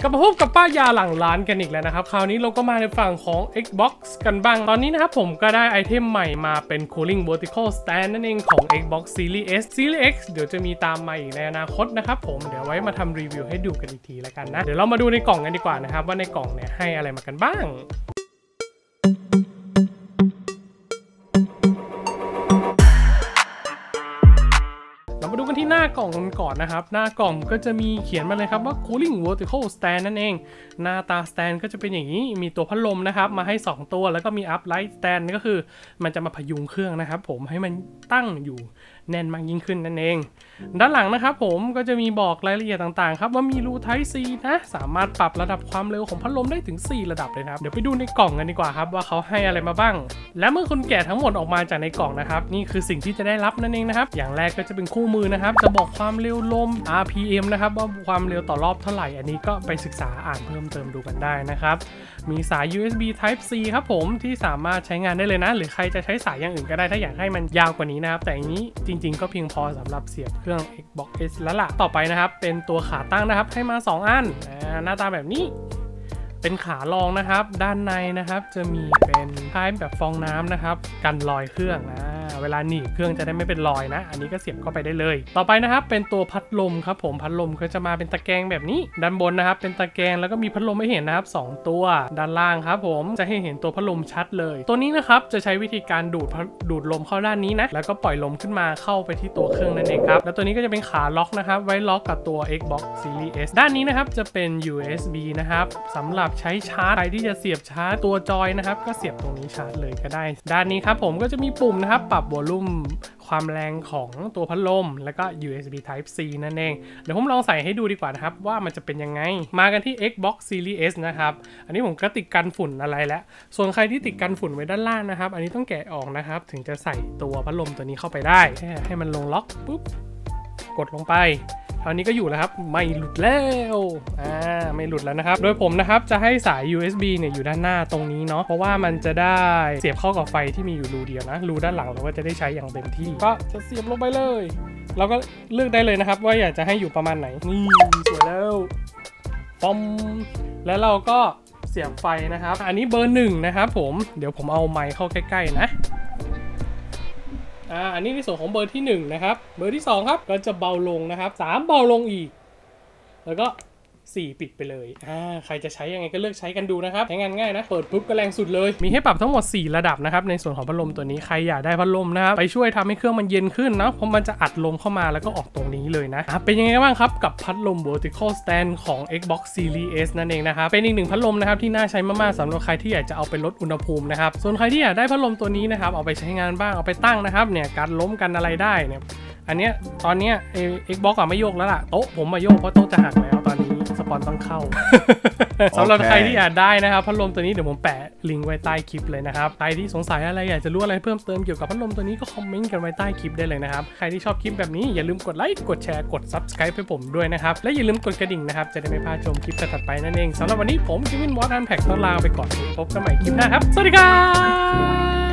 ลับมาพบกับป้ายาหลังร้านกันอีกแล้วนะครับคราวนี้เราก็มาในฝั่งของ Xbox กันบ้างตอนนี้นะครับผมก็ได้ไอเทมใหม่มาเป็น Cooling Vertical Stand นั่นเองของ Xbox Series S Series X เดี๋ยวจะมีตามมาอีกในอนาคตนะครับผมเดี๋ยวไว้มาทำรีวิวให้ดูกันอีกทีแล้วกันนะเดี๋ยวเรามาดูในกล่องกันดีกว่านะครับว่าในกล่องเนี่ยให้อะไรมากันบ้างมาดูกันที่หน้ากล่องกันก่อนนะครับหน้ากล่องก็จะมีเขียนมาเลยครับว่า Cooling Vertical Stand นั่นเองหน้าตา Stand ก็จะเป็นอย่างนี้มีตัวพัดลมนะครับมาให้2ตัวแล้วก็มี Upright Stand ก็คือมันจะมาพยุงเครื่องนะครับผมให้มันตั้งอยู่แน่นมากยิ่งขึ้นนั่นเองด้านหลังนะครับผมก็จะมีบอกรายละเอียดต่างๆครับว่ามีรู Type C นะสามารถปรับระดับความเร็วของพัดลมได้ถึง4ระดับเลยนะครับเดี๋ยวไปดูในกล่องกันดีกว่าครับว่าเขาให้อะไรมาบ้างและเมื่อคุณแกะทั้งหมดออกมาจากในกล่องนะครับนี่คือสิ่งที่จะได้รับนั่นเองนะครับอย่างแรกก็จะเป็นคู่มือนะครับจะบอกความเร็วลม RPM นะครับว่าความเร็วต่อรอบเท่าไหร่อันนี้ก็ไปศึกษาอ่านเพิ่มเติมดูกันได้นะครับมีสาย USB Type C ครับผมที่สามารถใช้งานได้เลยนะหรือใครจะใช้สายอย่างอื่นก็ได้ถ้าอยากให้มันยาวกว่านี้นะครับแต่อันนี้จริงๆก็เพียงพอสำหรับเสียบเครื่อง Xbox S แล้วล่ะต่อไปนะครับเป็นตัวขาตั้งนะครับให้มา2อันหน้าตาแบบนี้เป็นขารองนะครับด้านในนะครับจะมีเป็นคล้ายแบบฟองน้ำนะครับกันรอยเครื่องเวลาหนีบเครื่องจะได้ไม่เป็นรอยนะอันนี้ก็เสียบเข้าไปได้เลยต่อไปนะครับเป็นตัวพัดลมครับผมพัดลมก็จะมาเป็นตะแกรงแบบนี้ด้านบนนะครับเป็นตะแกรงแล้วก็มีพัดลมให้เห็นนะครับ2ตัวด้านล่างครับผมจะให้เห็นตัวพัดลมชัดเลยตัวนี้นะครับจะใช้วิธีการดูดลมเข้าด้านนี้นะแล้วก็ปล่อยลมขึ้นมาเข้าไปที่ตัวเครื่องนั่นเองครับแล้วตัวนี้ก็จะเป็นขาล็อกนะครับไว้ล็อกกับตัว Xbox Series S ด้านนี้นะครับจะเป็น USB นะครับสำหรับใช้ชาร์จใครที่จะเสียบชาร์จตัวจอยนะครับก็เสียบตรงนี้ชาร์จเลยก็ได้ด้านนี้ครับผมก็จะมีปุ่มนะครับปรับวอลลุ่มความแรงของตัวพัดลมแล้วก็ USB Type C นั่นเองเดี๋ยวผมลองใส่ให้ดูดีกว่านะครับว่ามันจะเป็นยังไงมากันที่ Xbox Series S นะครับอันนี้ผมก็ติดกันฝุ่นอะไรแล้วส่วนใครที่ติดกันฝุ่นไว้ด้านล่างนะครับอันนี้ต้องแกะออกนะครับถึงจะใส่ตัวพัดลมตัวนี้เข้าไปได้ให้มันลงล็อกปุ๊บกดลงไปตอนนี้ก็อยู่แล้วครับไม่หลุดแล้วไม่หลุดแล้วนะครับโดยผมนะครับจะให้สาย USB เนี่ยอยู่ด้านหน้าตรงนี้เนาะเพราะว่ามันจะได้เสียบเข้ากับไฟที่มีอยู่รูเดียวนะรูด้านหลังเราก็จะได้ใช้อย่างเต็มที่ก็จะเสียบลงไปเลยเราก็เลือกได้เลยนะครับว่าอยากจะให้อยู่ประมาณไหนนี่สวยแล้วปอมแล้วเราก็เสียบไฟนะครับอันนี้เบอร์1นะครับผมเดี๋ยวผมเอาไมค์เข้าใกล้ๆนะอันนี้ในส่วนของเบอร์ที่1นะครับเบอร์ที่2ครับก็จะเบาลงนะครับ3เบาลงอีกแล้วก็4ปิดไปเลยใครจะใช้ยังไงก็เลือกใช้กันดูนะครับใช้งานง่ายนะเปิดปุ๊บก็แรงสุดเลยมีให้ปรับทั้งหมด4ระดับนะครับในส่วนของพัดลมตัวนี้ใครอยากได้พัดลมนะครับไปช่วยทำให้เครื่องมันเย็นขึ้นนะเพราะมันจะอัดลมเข้ามาแล้วก็ออกตรงนี้เลยนะเป็นยังไงบ้างครับกับพัดลม Vertical Stand ของ Xbox Series S นั่นเองนะครับเป็นอีก1พัดลมนะครับที่น่าใช้มากๆสำหรับใครที่อยากจะเอาไปลดอุณหภูมินะครับส่วนใครที่อยากได้พัดลมตัวนี้นะครับเอาไปใช้งานบ้างเอาไปตั้งนะครับเนี่ยการล้มกันอะไรได้เนี่ยอันเนี้ยตอนเนี้ยXbox ไม่โยกแล้วล่ะโต๊ะผมมาโยกเพราะโต๊ะจะหักแล้วตอนนี้สปอนต้องเข้า สำหรับใครที่อยากได้นะครับพัดลมตัวนี้เดี๋ยวผมแปะลิงก์ไว้ใต้คลิปเลยนะครับใครที่สงสัยอะไรอยากจะรู้อะไรเพิ่มเติมเกี่ยวกับพัดลมตัวนี้ก็คอมเมนต์กันไว้ใต้คลิปได้เลยนะครับใครที่ชอบคลิปแบบนี้อย่าลืมกดไลค์กดแชร์กด Subscribe ให้ผมด้วยนะครับและอย่าลืมกดกระดิ่งนะครับจะได้ไม่พลาดชมคลิปถัดไปนั่นเองสำหรับวันนี้ผมคิวินวอตอันแพ็คต้องลาไปก่อนพบกันใหม่คลิปหน้าครับสวัสดีครับ